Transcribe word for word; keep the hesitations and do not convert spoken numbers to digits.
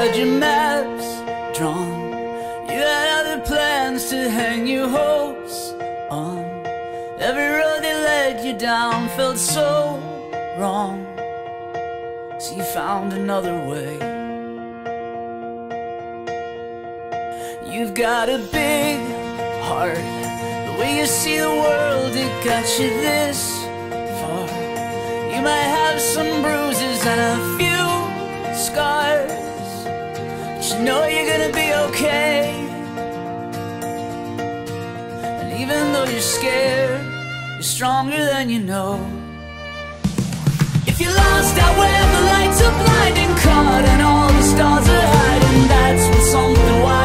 had your maps drawn, you had other plans to hang your hopes on. Every road that led you down felt so wrong, so you found another way. You've got a big heart, the way you see the world, it got you this far. You might have some bruises and a few scars, but you know you're gonna be okay. And even though you're scared, you're stronger than you know. If you're lost out where the lights are blinding, caught and all the stars are hiding, that's when something wild